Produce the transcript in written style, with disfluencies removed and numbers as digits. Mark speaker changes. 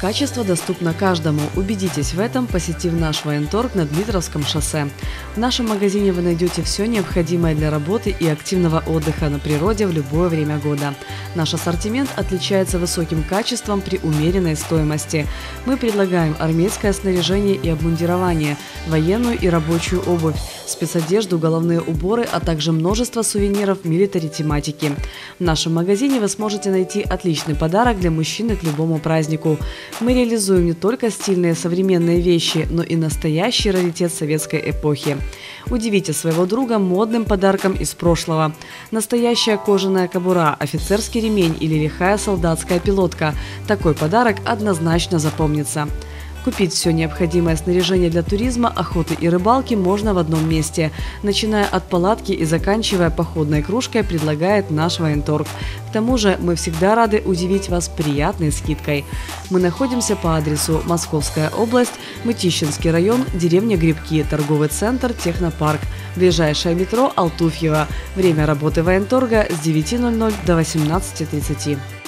Speaker 1: Качество доступно каждому. Убедитесь в этом, посетив наш военторг на Дмитровском шоссе. В нашем магазине вы найдете все необходимое для работы и активного отдыха на природе в любое время года. Наш ассортимент отличается высоким качеством при умеренной стоимости. Мы предлагаем армейское снаряжение и обмундирование, военную и рабочую обувь, спецодежду, головные уборы, а также множество сувениров милитари-тематики. В нашем магазине вы сможете найти отличный подарок для мужчины к любому празднику. Мы реализуем не только стильные современные вещи, но и настоящий раритет советской эпохи. Удивите своего друга модным подарком из прошлого. Настоящая кожаная кобура, офицерский ремень или лихая солдатская пилотка. Такой подарок однозначно запомнится. Купить все необходимое снаряжение для туризма, охоты и рыбалки можно в одном месте. Начиная от палатки и заканчивая походной кружкой, предлагает наш военторг. К тому же мы всегда рады удивить вас приятной скидкой. Мы находимся по адресу Московская область, Мытищинский район, деревня Грибки, торговый центр «Технопарк». Ближайшее метро Алтуфьево. Время работы военторга с 9:00 до 18:30.